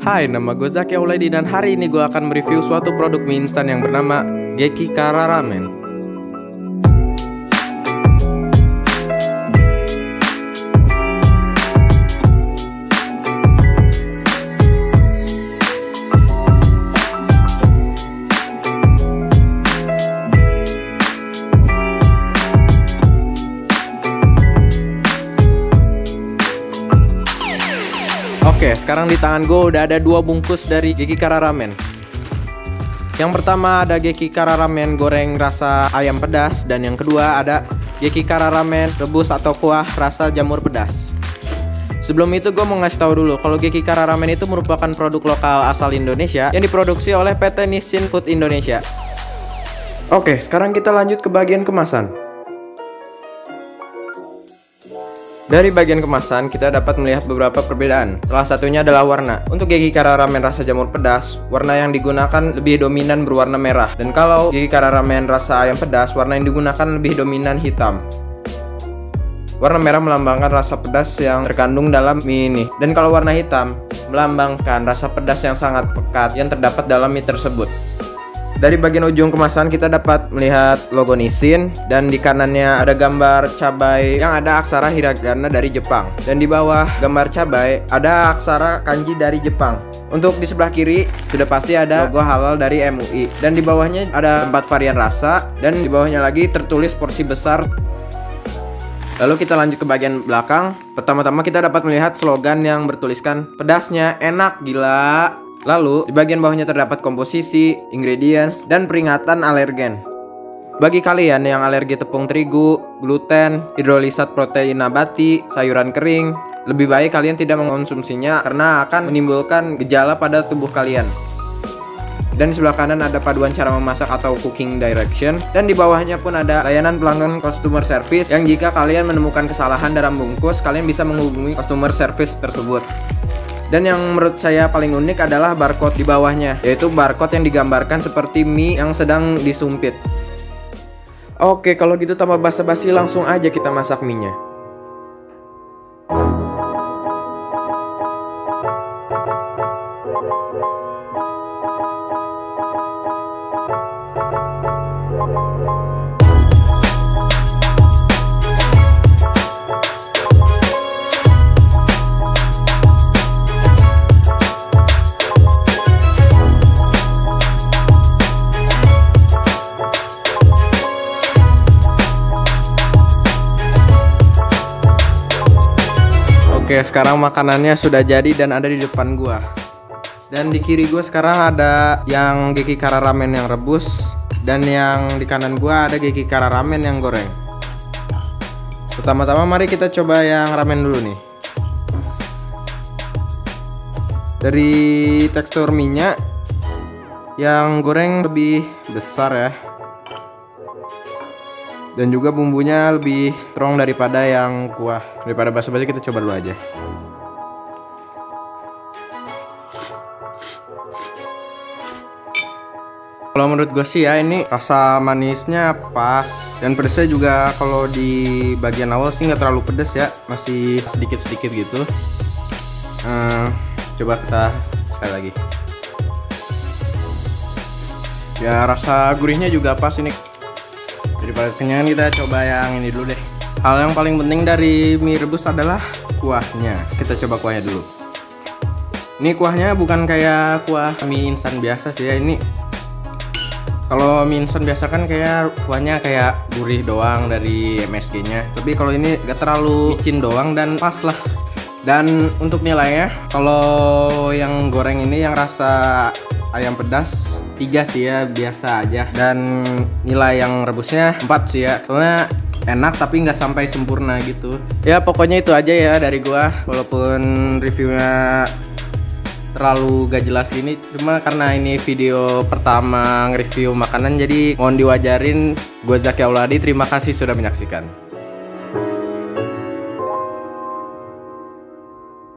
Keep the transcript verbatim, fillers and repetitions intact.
Hai, nama gue Zaki Auladi dan hari ini gue akan mereview suatu produk mie instan yang bernama Geki Kara Ramen. Oke, sekarang di tangan gue udah ada dua bungkus dari Geki Kara Ramen. Yang pertama ada Geki Kara Ramen goreng rasa ayam pedas, dan yang kedua ada Geki Kara Ramen rebus atau kuah rasa jamur pedas. Sebelum itu gue mau ngasih tahu dulu kalau Geki Kara Ramen itu merupakan produk lokal asal Indonesia yang diproduksi oleh P T Nissin Food Indonesia. Oke, sekarang kita lanjut ke bagian kemasan. Dari bagian kemasan, kita dapat melihat beberapa perbedaan. Salah satunya adalah warna. Untuk Geki Kara Ramen rasa jamur pedas, warna yang digunakan lebih dominan berwarna merah. Dan kalau Geki Kara Ramen rasa ayam pedas, warna yang digunakan lebih dominan hitam. Warna merah melambangkan rasa pedas yang terkandung dalam mie ini. Dan kalau warna hitam, melambangkan rasa pedas yang sangat pekat yang terdapat dalam mie tersebut. Dari bagian ujung kemasan kita dapat melihat logo Nissin, dan di kanannya ada gambar cabai yang ada aksara hiragana dari Jepang, dan di bawah gambar cabai ada aksara kanji dari Jepang. Untuk di sebelah kiri sudah pasti ada logo halal dari M U I, dan di bawahnya ada empat varian rasa, dan di bawahnya lagi tertulis porsi besar. Lalu kita lanjut ke bagian belakang. Pertama-tama kita dapat melihat slogan yang bertuliskan pedasnya enak gila. Lalu, di bagian bawahnya terdapat komposisi, ingredients, dan peringatan alergen. Bagi kalian yang alergi tepung terigu, gluten, hidrolisat protein nabati, sayuran kering, lebih baik kalian tidak mengonsumsinya karena akan menimbulkan gejala pada tubuh kalian. Dan di sebelah kanan ada paduan cara memasak atau cooking direction, dan di bawahnya pun ada layanan pelanggan customer service yang jika kalian menemukan kesalahan dalam bungkus, kalian bisa menghubungi customer service tersebut. Dan yang menurut saya paling unik adalah barcode di bawahnya, yaitu barcode yang digambarkan seperti mie yang sedang disumpit. Oke, kalau gitu tanpa basa-basi langsung aja kita masak mie-nya. Oke, sekarang makanannya sudah jadi dan ada di depan gua. Dan di kiri gua sekarang ada yang Geki Kara Ramen yang rebus, dan yang di kanan gua ada Geki Kara Ramen yang goreng. Pertama-tama mari kita coba yang ramen dulu nih. Dari tekstur minyak, yang goreng lebih besar ya. Dan juga bumbunya lebih strong daripada yang kuah. Daripada basa-basi kita coba dulu aja. Kalau menurut gue sih ya, ini rasa manisnya pas, dan pedesnya juga kalau di bagian awal sih nggak terlalu pedes ya, masih sedikit-sedikit gitu. Hmm, coba kita sekali lagi. Ya, rasa gurihnya juga pas ini. Daripada kenyangan, kita coba yang ini dulu deh. Hal yang paling penting dari mie rebus adalah kuahnya. Kita coba kuahnya dulu. Ini kuahnya bukan kayak kuah mie instan biasa sih ya. Ini kalau mie instan biasa kan kayak kuahnya kayak gurih doang dari M S G-nya. Tapi kalau ini gak terlalu micin doang dan pas lah. Dan untuk nilainya, kalau yang goreng ini yang rasa ayam pedas tiga sih ya, biasa aja. Dan nilai yang rebusnya empat sih ya, soalnya enak tapi nggak sampai sempurna gitu. Ya pokoknya itu aja ya dari gua. Walaupun reviewnya terlalu gak jelas ini, cuma karena ini video pertama nge-review makanan, jadi mohon diwajarin. Gua Zaki Auladi, terima kasih sudah menyaksikan.